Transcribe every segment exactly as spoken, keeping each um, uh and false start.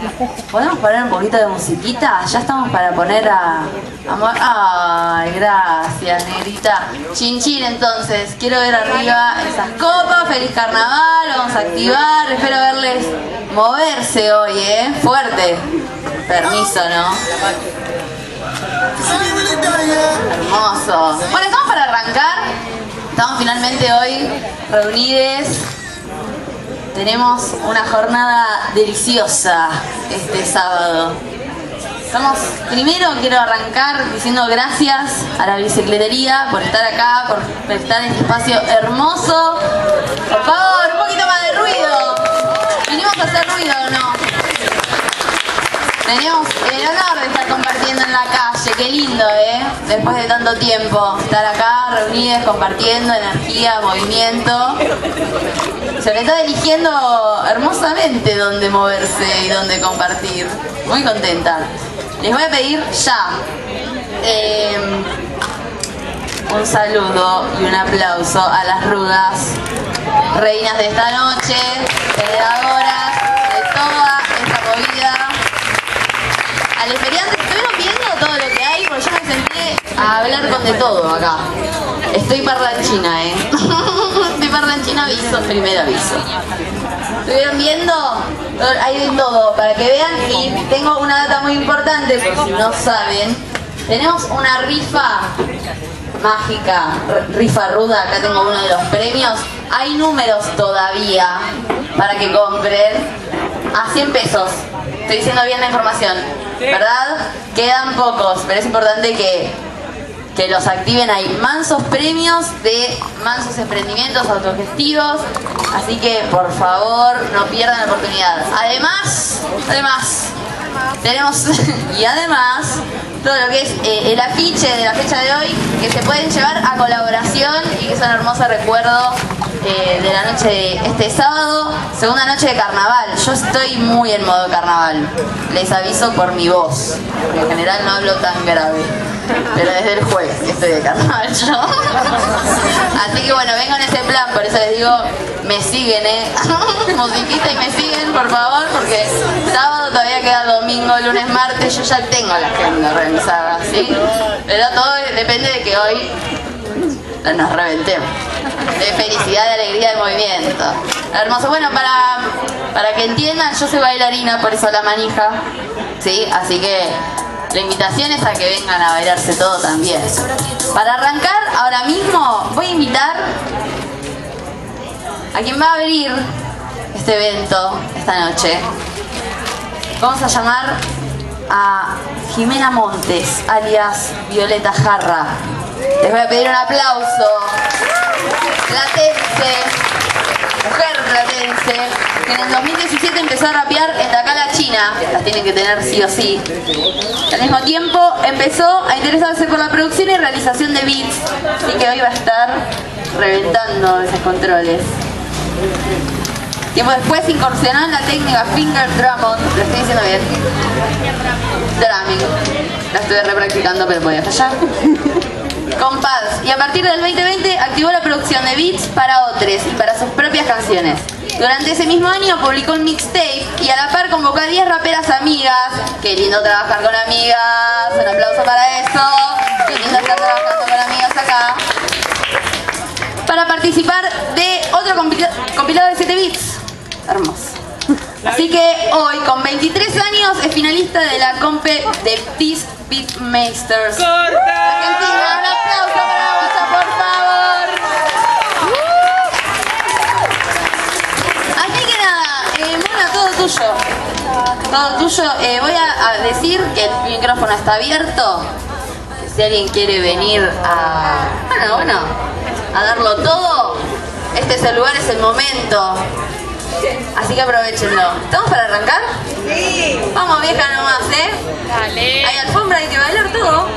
¿Podemos poner un poquito de musiquita? Ya estamos para poner a... a ay, gracias, negrita. Chin chin, entonces. Quiero ver arriba esas copas. Feliz carnaval, vamos a activar. Espero verles moverse hoy, ¿eh? Fuerte. Permiso, ¿no? Hermoso. Bueno, estamos para arrancar. Estamos finalmente hoy reunidos. Tenemos una jornada deliciosa este sábado. Estamos, primero quiero arrancar diciendo gracias a la bicicletería por estar acá, por estar en este espacio hermoso. Por favor, un poquito más de ruido. ¿Vinimos a hacer ruido o no? Tenemos el honor de estar compartiendo en la calle, qué lindo, ¿eh? Después de tanto tiempo, estar acá reunidos, compartiendo energía, movimiento. Se le está eligiendo hermosamente dónde moverse y dónde compartir. Muy contenta. Les voy a pedir ya eh, un saludo y un aplauso a las rugas, reinas de esta noche, generadoras de toda esta movida. A los feriantes, ¿estuvieron viendo todo lo que hay? Porque yo me senté a hablar con de todo acá. Estoy parlanchina, ¿eh? Estoy parlanchina, aviso, primer aviso. ¿Estuvieron viendo? Hay de todo, para que vean. Y tengo una data muy importante, por si no saben. Tenemos una rifa mágica, rifa ruda. Acá tengo uno de los premios. Hay números todavía para que compren. A cien pesos. Estoy diciendo bien la información, ¿verdad? Quedan pocos, pero es importante que, que los activen. Hay mansos premios de mansos emprendimientos autogestivos, así que por favor no pierdan la oportunidad. Además, además, tenemos, y además, todo lo que es eh, el afiche de la fecha de hoy, que se pueden llevar a colaboración y que es un hermoso recuerdo eh, de la noche de este sábado, segunda noche de carnaval. Yo estoy muy en modo carnaval, les aviso por mi voz, porque en general no hablo tan grave, pero desde el jueves que estoy de carnaval yo. Así que bueno, vengo en ese plan, por eso les digo, me siguen, eh, musiquita y me siguen, por favor, porque sábado todavía queda domingo, lunes, martes, yo ya tengo la agenda revisada, ¿sí? Pero todo depende de que hoy nos reventemos. De felicidad, de alegría, de movimiento. Hermoso. Bueno, para, para que entiendan, yo soy bailarina, por eso la manija, ¿sí? Así que la invitación es a que vengan a bailarse todo también. Para arrancar, ahora mismo voy a invitar a quien va a abrir este evento esta noche. Vamos a llamar a Jimena Montes, alias Violeta Jarra. Les voy a pedir un aplauso. Platense, mujer platense, que en el dos mil diecisiete empezó a rapear en Tacala, China. Las tienen que tener sí o sí. Al mismo tiempo empezó a interesarse por la producción y realización de beats, así que hoy va a estar reventando esos controles. Tiempo después incursionó en la técnica Finger Drummond, lo estoy diciendo bien. Drumming. La estuve repracticando, pero podía fallar. Con pads. Y a partir del veinte veinte activó la producción de beats para otros y para sus propias canciones. Durante ese mismo año publicó un mixtape y a la par convocó a diez raperas amigas. Qué lindo trabajar con amigas. Un aplauso para eso. Qué lindo estar trabajando con amigas acá. Para participar de otro compila compilado de siete beats. Hermoso. Así que hoy, con veintitrés años, es finalista de la compe de These Beatmasters Argentina. Un aplauso para vos, por favor. Así que nada, eh, Mona, todo tuyo. Todo tuyo. Eh, voy a, a decir que el micrófono está abierto. Si alguien quiere venir a... Bueno, bueno, a darlo todo, este es el lugar, es el momento. Así que aprovechenlo. ¿Estamos para arrancar? Sí. Vamos, vieja, nomás, ¿eh? Dale. Hay alfombra, hay que bailar todo.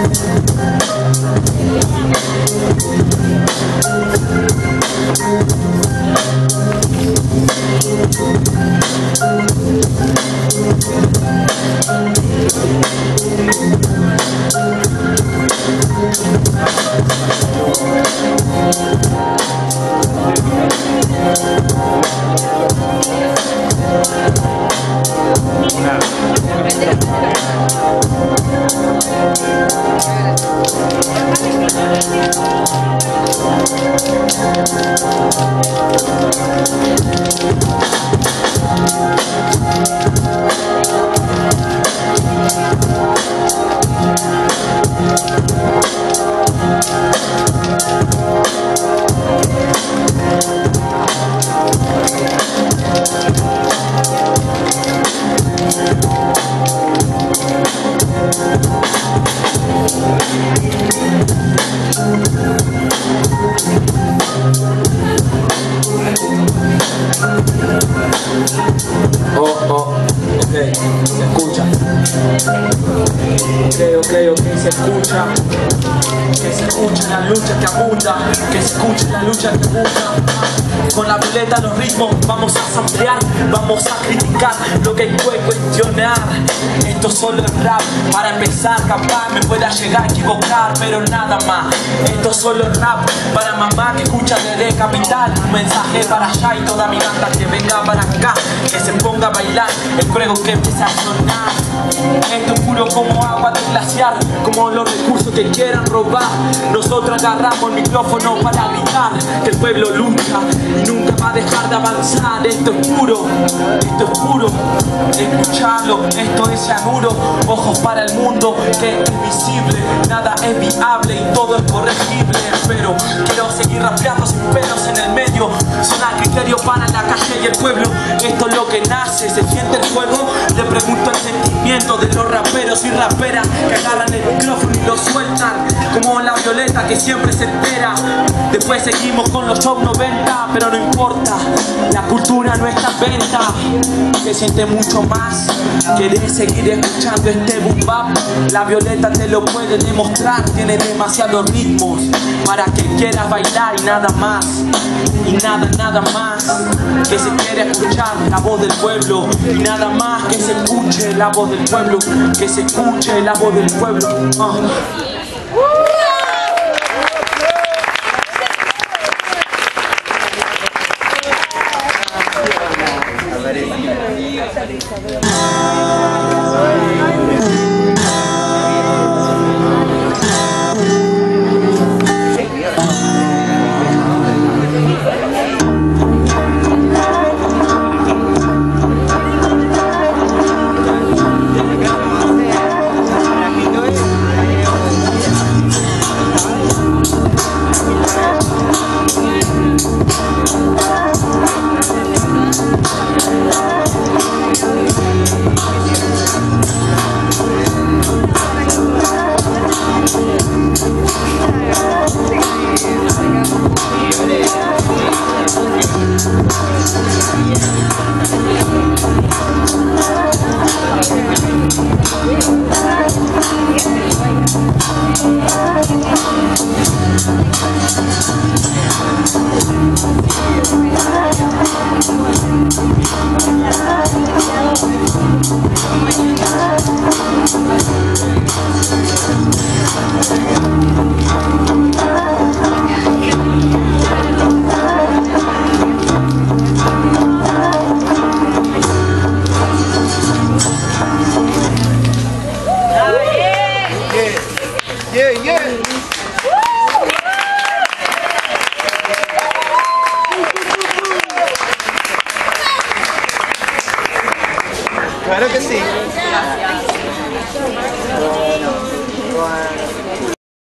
Oh, oh, ok, se escucha. Ok, ok, ok, se escucha. Que se escuche la lucha que abunda, que se escuche la lucha que abunda. Con la violeta los ritmos vamos a samplear, vamos a criticar lo que puede cuestionar. Esto solo es rap, para empezar capaz me pueda llegar a equivocar, pero nada más. Esto solo es rap, para mamá que escucha desde capital. Un mensaje para allá y toda mi banda que venga para acá, que se ponga a bailar, el juego que empieza a sonar. Esto es puro como agua de glaciar, como los recursos que quieran robar. Nosotros agarramos el micrófono para gritar que el pueblo lucha y nunca va a dejar de avanzar. Esto es puro, esto es puro, escucharlo, esto es cianuro. Ojos para el mundo que es visible, nada es viable y todo es corregible. Pero quiero seguir rapeando sin pelos en el medio, son a criterio para la calle y el pueblo. Esto es lo que nace, se siente el fuego. Le pregunto el sentimiento de los raperos y raperas que agarran el micrófono y lo sueltan, como la Violeta que siempre se entera. Después seguimos con los top noventa, pero no importa, la cultura no está en venta. Se siente mucho más, querés seguir escuchando este boom bap. La Violeta te lo puede demostrar, tiene demasiados ritmos para que quieras bailar y nada más. Y nada, nada más que se quiere escuchar la voz del pueblo. Y nada más que se escuche la voz del pueblo, que se escuche la voz del pueblo. uh. Yeah, yeah. Claro que sí. Bueno, bueno.